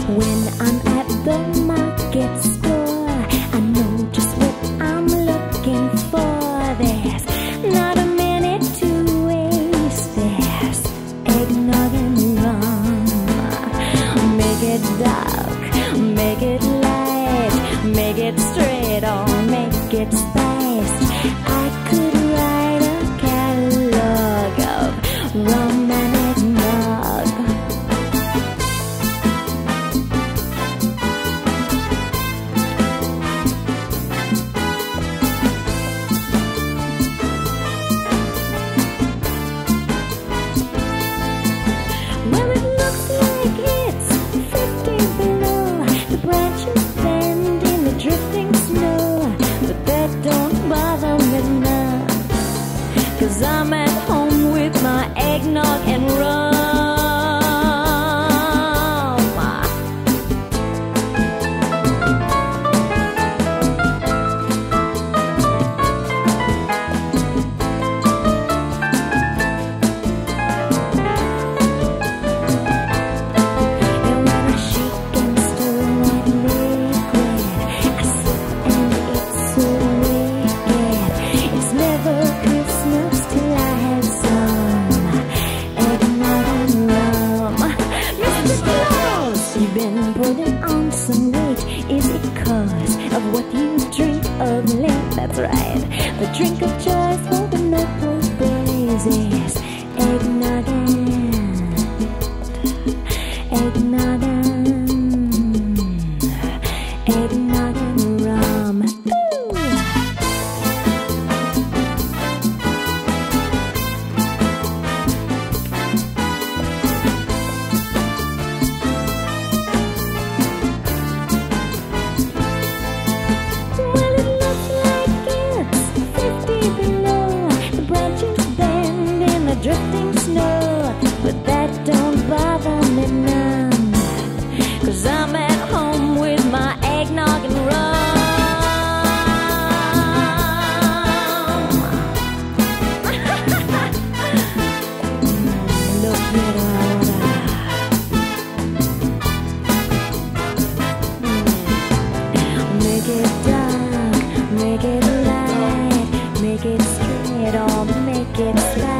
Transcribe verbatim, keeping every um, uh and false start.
When I'm at the market store, I know just what I'm looking for. There's not a minute to waste. There's eggnog and rum. Make it dark, make it light, make it straight or make it spiced. I could write a catalog of rum and eggnog. Well, it looks like it's fifty below. The branches bend in the drifting snow, but that don't bother me none, 'cause I'm at home with my eggnog and rum. And when I shake and stir that liquid, I sip and it's so wicked. It's never Christmas till I have some eggnog and rum. Mister Claus, you've been putting on some weight. Is it 'cause of what you drink of late? That's right, the drink of choice for the North Pole boys is eggnog and eggnog and eggnog and rum. Ooh. Well, it looks like it's fifty below. The branches bend in the drifting snow, but that don't bother me none, 'cause I'm at home with my eggnog and rum. Look at all that. Make it dark, make it light, make it straight or make it slide.